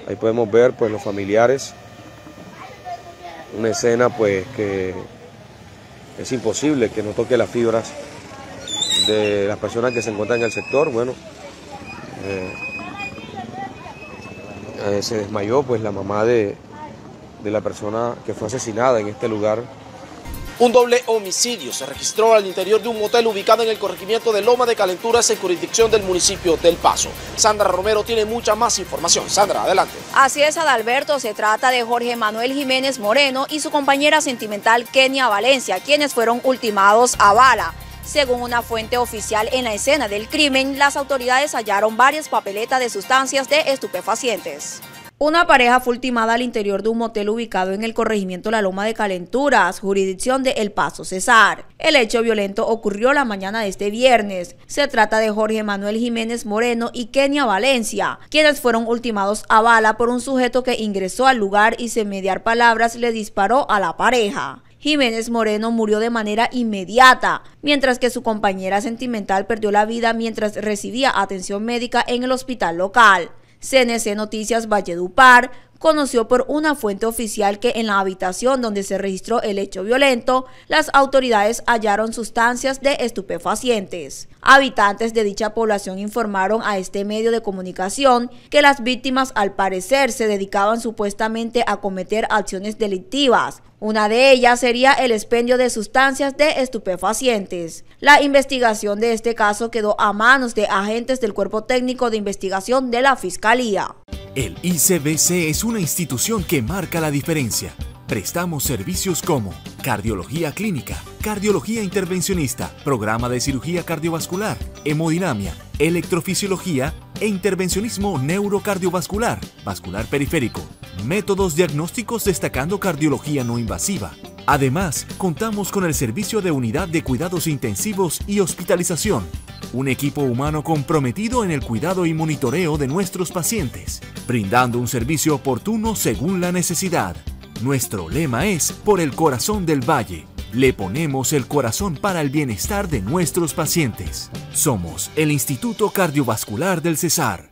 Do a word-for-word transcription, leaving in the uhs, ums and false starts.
Ahí podemos ver pues los familiares, una escena pues que es imposible que no toque las fibras de las personas que se encuentran en el sector. Bueno, eh, eh, se desmayó pues la mamá de, de la persona que fue asesinada en este lugar. Un doble homicidio se registró al interior de un motel ubicado en el corregimiento de Loma de Calenturas, en jurisdicción del municipio del Paso. Sandra Romero tiene mucha más información. Sandra, adelante. Así es, Adalberto, se trata de Jorge Manuel Jiménez Moreno y su compañera sentimental Kenia Valencia, quienes fueron ultimados a bala. Según una fuente oficial en la escena del crimen, las autoridades hallaron varias papeletas de sustancias de estupefacientes. Una pareja fue ultimada al interior de un motel ubicado en el corregimiento La Loma de Calenturas, jurisdicción de El Paso, Cesar. El hecho violento ocurrió la mañana de este viernes. Se trata de Jorge Manuel Jiménez Moreno y Kenia Valencia, quienes fueron ultimados a bala por un sujeto que ingresó al lugar y sin mediar palabras le disparó a la pareja. Jiménez Moreno murió de manera inmediata, mientras que su compañera sentimental perdió la vida mientras recibía atención médica en el hospital local. C N C Noticias Valledupar conoció por una fuente oficial que en la habitación donde se registró el hecho violento, las autoridades hallaron sustancias de estupefacientes. Habitantes de dicha población informaron a este medio de comunicación que las víctimas al parecer se dedicaban supuestamente a cometer acciones delictivas. Una de ellas sería el expendio de sustancias de estupefacientes. La investigación de este caso quedó a manos de agentes del Cuerpo Técnico de Investigación de la Fiscalía. El I C B C es una institución que marca la diferencia. Prestamos servicios como cardiología clínica, cardiología intervencionista, programa de cirugía cardiovascular, hemodinamia, electrofisiología e intervencionismo neurocardiovascular, vascular periférico, métodos diagnósticos destacando cardiología no invasiva. Además, contamos con el servicio de unidad de cuidados intensivos y hospitalización, un equipo humano comprometido en el cuidado y monitoreo de nuestros pacientes, brindando un servicio oportuno según la necesidad. Nuestro lema es por el corazón del Valle. Le ponemos el corazón para el bienestar de nuestros pacientes. Somos el Instituto Cardiovascular del Cesar.